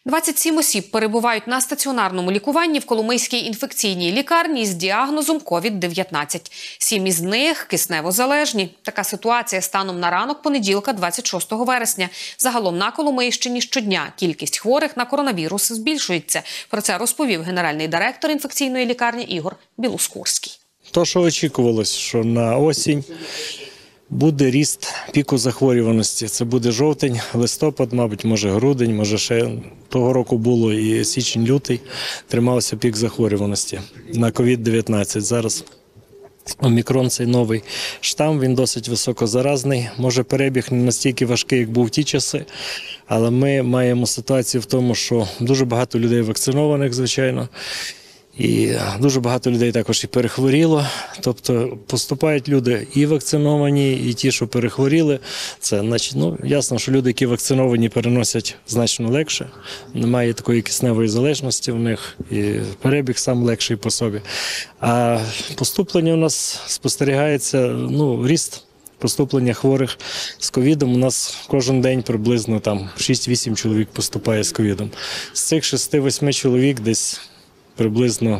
27 осіб перебувають на стаціонарному лікуванні в Коломийській інфекційній лікарні з діагнозом COVID-19. 7 із них кисневозалежні. Така ситуація станом на ранок понеділка, 26 вересня. Загалом на Коломийщині щодня кількість хворих на коронавірус збільшується. Про це розповів генеральний директор інфекційної лікарні Ігор Білоскурський. То, що очікувалось, що на осінь буде ріст піку захворюваності. Це буде жовтень, листопад, мабуть, може грудень, може ще того року було і січень-лютий. Тримався пік захворюваності на COVID-19. Зараз омікрон – цей новий штам, він досить високозаразний. Може перебіг не настільки важкий, як був в ті часи, але ми маємо ситуацію в тому, що дуже багато людей вакцинованих, звичайно. І дуже багато людей також і перехворіло, тобто поступають люди і вакциновані, і ті, що перехворіли. Це, ясно, що люди, які вакциновані, переносять значно легше, немає такої кисневої залежності в них, і перебіг сам легший по собі. А поступлення у нас спостерігається, ріст поступлення хворих з ковідом. У нас кожен день приблизно 6-8 чоловік поступає з ковідом. З цих 6-8 чоловік десь приблизно,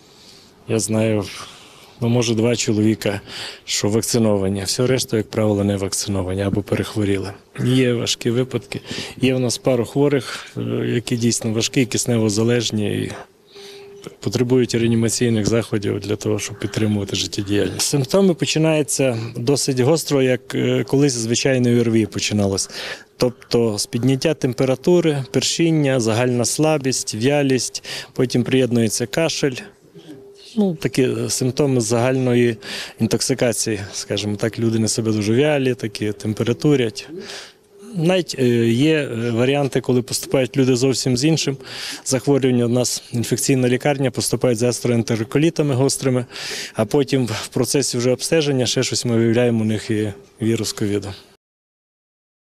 я знаю, може 2 чоловіка, що вакциновані. Все решту, як правило, не вакциновані або перехворіли. Є важкі випадки. Є в нас пару хворих, які дійсно важкі, кисневозалежні і потребують реанімаційних заходів для того, щоб підтримувати життєдіяльність. Симптоми починаються досить гостро, як колись звичайної ОРВІ починалось. Тобто з підняття температури, першіння, загальна слабість, в'ялість, потім приєднується кашель. Такі симптоми загальної інтоксикації, скажімо так, люди на себе дуже вялі, такі температурять. Навіть є варіанти, коли поступають люди зовсім з іншим захворюванням. У нас інфекційна лікарня, поступають з гастроентероколітами гострими, а потім в процесі вже обстеження ще щось ми виявляємо у них і вірус ковіду.